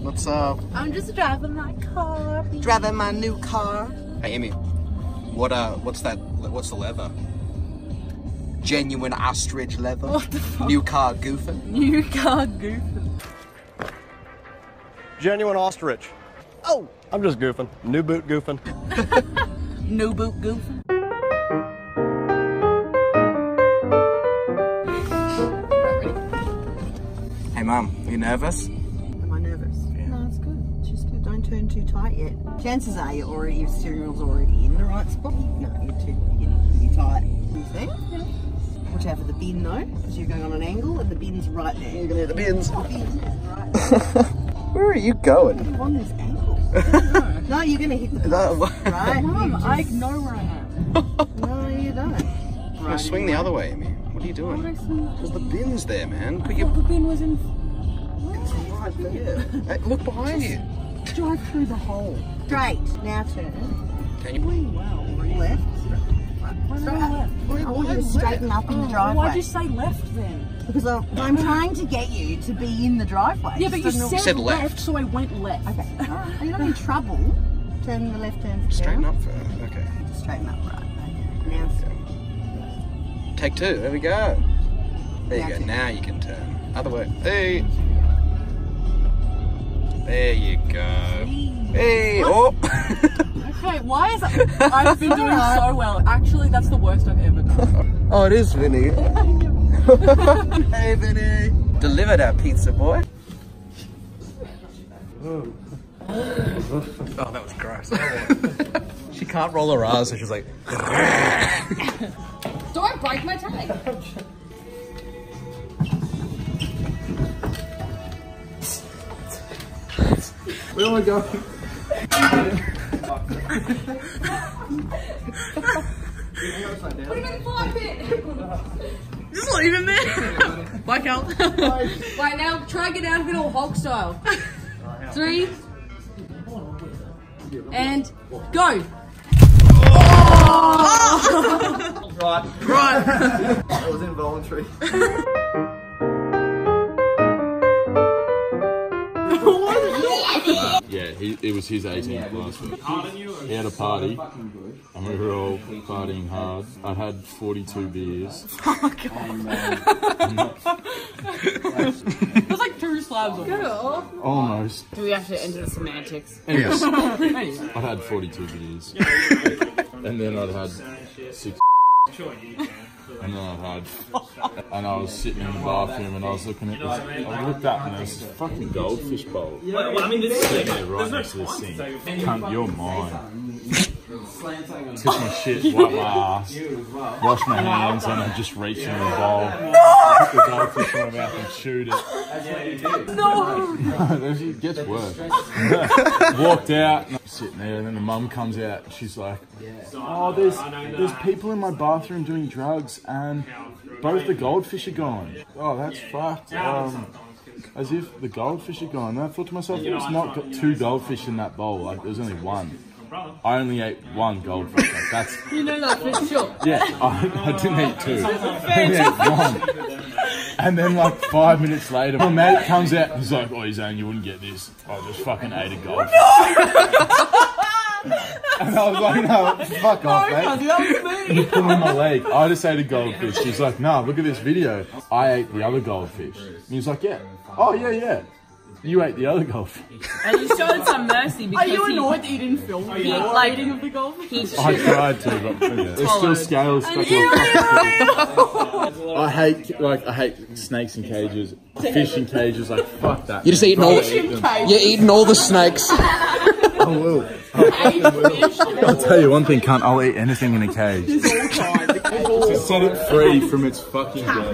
What's up? I'm just driving my car. Driving my new car. Hey, Amy. What's that? What's the leather? Genuine ostrich leather. What the fuck? New car goofing. New car goofing. Genuine ostrich. Oh! I'm just goofing. New boot goofing. New boot goofing. Hey, Mum, are you nervous? Am I nervous? Yeah. No, it's good. It's just good. Don't turn too tight yet. Chances are your steering wheel's already in the right spot. No, you're pretty tight. You see? Yeah. Watch out for the bin though, because you're going on an angle and the bin's right there. You're going to hit the bins. The bin is right there. Where are you going? You're on this angle. No, you're going to hit the bin. Right? Mum, I know where I am. No, you don't. No, swing the other way, Amy. What are you doing? Because the bin's there, man. Put your... The bin was in... It's right there. Hey, look behind you. Drive through the hole. Straight. Now turn. Can you... Well, Left. straight left. I want you to straighten up in the driveway. Why'd you say left then? Because I'm trying to get you to be in the driveway. Yeah, but you said left. left, so I went left. Okay. Alright. You're not in trouble. Turn the left turn. Straighten up first. Okay. Straighten up, right. Okay. Now. Take two. There we go. There you Now go. turn. Now you can turn. Other way. Hey. There you go. Hey. Oh. Okay, why is that? I've been doing so well. Actually, that's the worst I've ever done. Oh, it is Vinny. Hey, Vinny. Delivered our pizza, boy. Oh, that was gross. She can't roll her R's, so she's like... Don't break my tag. Where am I going? Put him in the fly pit. Just leave him there. Bye, Cal. Right, now try and get out of it all hog style. 3 and go. Oh! Right. That was involuntary. Yeah, it was his 18th last week. He had a party, and we were all partying hard. I had 42 beers. Oh, God. That's like 2 slabs of Almost. Do we have to enter the semantics? Yes. I had 42 beers. And then I'd had 6 and then and I was sitting in the bathroom and I was looking at this, I looked up and there was this fucking goldfish bowl. Well, I mean, sitting there right next to this thing. Cunt, you're mine. Took my shit, wiped my ass, washed my hands, and I just reached in the bowl, took the goldfish in my mouth and chewed it. No! It gets worse. Walked out, and I'm sitting there, and then the mum comes out, and she's like, oh, there's people in my bathroom doing drugs, and both the goldfish are gone. Oh, that's fucked. As if the goldfish are gone. And I thought to myself, it's not got 2 goldfish in that bowl, like there's only 1. I only ate 1 goldfish. Like, that's... You know that for sure. Yeah, I didn't eat 2. I only ate 1. And then like 5 minutes later, my mate comes out and he's like, oh, Zane, you wouldn't get this. I just fucking ate a goldfish. And I was like, no, fuck off, mate. You put him on my leg. I just ate a goldfish. He's like, no, look at this video. I ate the other goldfish. And he's like, yeah. Oh, yeah. You ate the other goldfish. And you showed some mercy because Are you annoyed that you didn't film the eating of the goldfish? I tried to, but there's still scales stuck on. I hate snakes in cages, fish in cages. Like fuck that. You're just eating all you're eating all the snakes. I will. I'll tell you one thing, cunt. I'll eat anything in a cage. To set it free from its fucking death.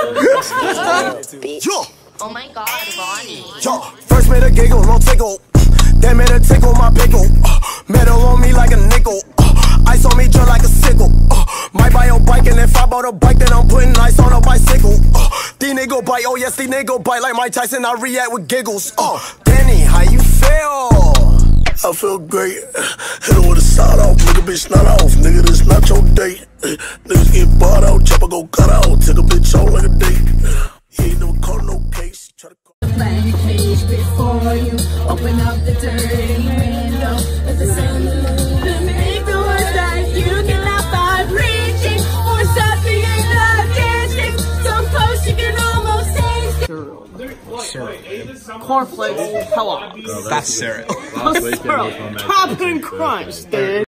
Oh my God, Bonnie. Yo, first made a giggle, no tickle. Then made a tickle my pickle. Metal on me like a nickel. Ice on me just like a sickle. Might buy a bike and if I bought a bike, then I'm putting ice on a bicycle. These nigga bite, oh yes, these nigga bite like Mike Tyson. I react with giggles. Penny, how you feel? I feel great. Hit her with a side off, nigga, bitch not off. Nigga, this not your date. Niggas get bought out, chopper go cut out. Take a bitch out like a date. He ain't never caught no case. Try to call. Cage before for you. Open up the dirty window. Let the sun move. Make the words that you cannot find. Reaching for something in the distance. So close you can almost taste it. Cereal. Cornflakes. Hello. That's cereal. Last weekend was my mate's Captain Crunch, dude.